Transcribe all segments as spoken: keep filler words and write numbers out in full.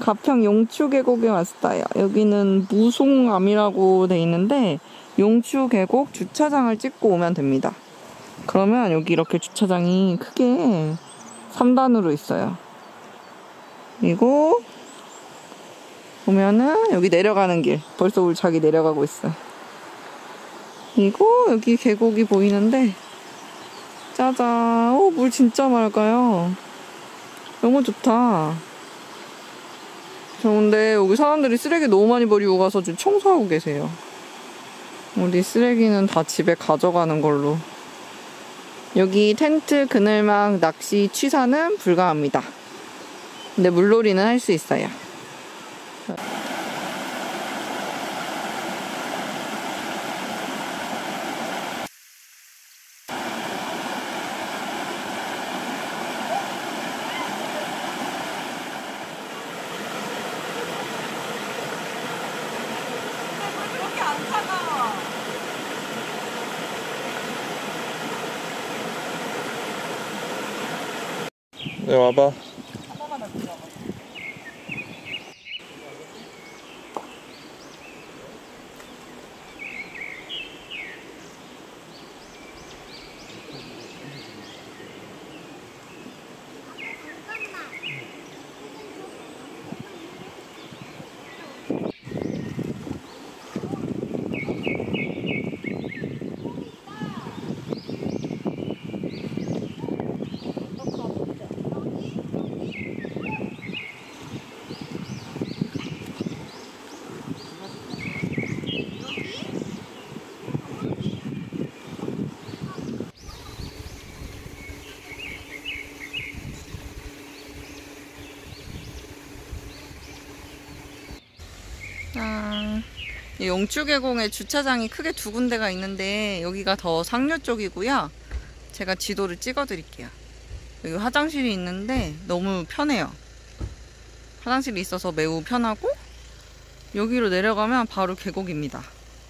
가평 용추계곡에 왔어요. 여기는 무송암이라고 돼 있는데 용추계곡 주차장을 찍고 오면 됩니다. 그러면 여기 이렇게 주차장이 크게 삼 단으로 있어요. 그리고 보면은 여기 내려가는 길, 벌써 울차기 내려가고 있어요. 그리고 여기 계곡이 보이는데 짜잔, 오, 물 진짜 맑아요. 너무 좋다. 좋은데 여기 사람들이 쓰레기 너무 많이 버리고 가서 지금 청소하고 계세요. 우리 쓰레기는 다 집에 가져가는 걸로. 여기 텐트, 그늘막, 낚시, 취사는 불가합니다. 근데 물놀이는 할 수 있어요. 네, 와봐. 짠. 용추계곡에 주차장이 크게 두 군데가 있는데 여기가 더 상류 쪽이고요. 제가 지도를 찍어 드릴게요. 여기 화장실이 있는데 너무 편해요. 화장실이 있어서 매우 편하고 여기로 내려가면 바로 계곡입니다.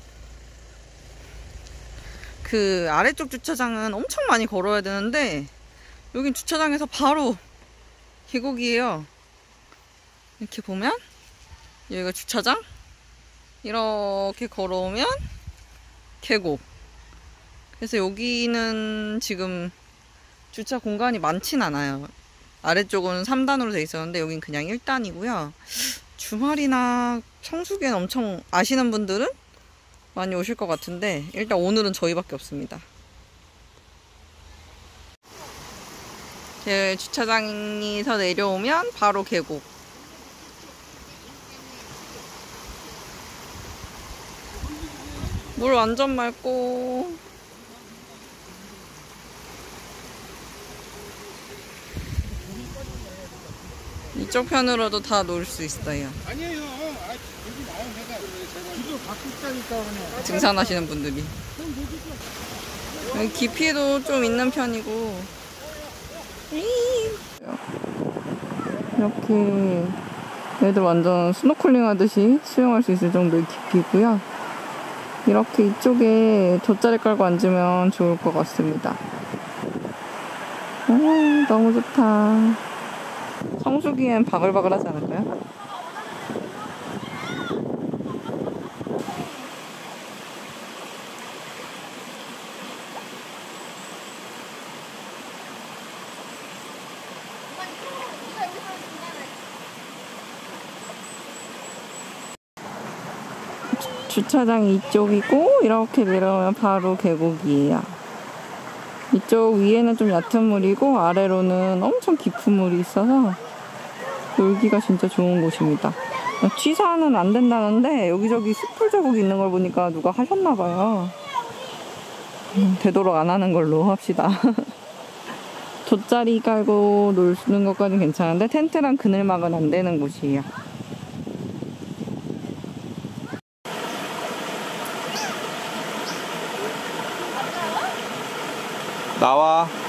그 아래쪽 주차장은 엄청 많이 걸어야 되는데 여긴 주차장에서 바로 계곡이에요. 이렇게 보면 여기가 주차장, 이렇게 걸어오면 계곡. 그래서 여기는 지금 주차 공간이 많진 않아요. 아래쪽은 삼 단으로 돼 있었는데 여긴 그냥 일 단이고요. 주말이나 성수기엔 엄청 아시는 분들은 많이 오실 것 같은데 일단 오늘은 저희밖에 없습니다. 제 주차장에서 내려오면 바로 계곡. 물 완전 맑고 이쪽 편으로도 다 놀 수 있어요. 아니에요. 아, 여기 나온 해가 기도 바뀌었다니까 그냥. 등산하시는 분들이. 여기 깊이도 좀 있는 편이고 이렇게 애들 완전 스노클링 하듯이 수영할 수 있을 정도의 깊이고요. 이렇게 이쪽에 돗자리 깔고 앉으면 좋을 것 같습니다. 오, 너무 좋다. 성수기엔 바글바글 하지 않을까요? 주차장이 이쪽이고 이렇게 내려오면 바로 계곡이에요. 이쪽 위에는 좀 얕은 물이고 아래로는 엄청 깊은 물이 있어서 놀기가 진짜 좋은 곳입니다. 취사는 안 된다는데 여기저기 숯불 자국 있는 걸 보니까 누가 하셨나봐요. 음, 되도록 안 하는 걸로 합시다. 돗자리 깔고 놀는 것까지는 괜찮은데 텐트랑 그늘막은 안 되는 곳이에요. 나와.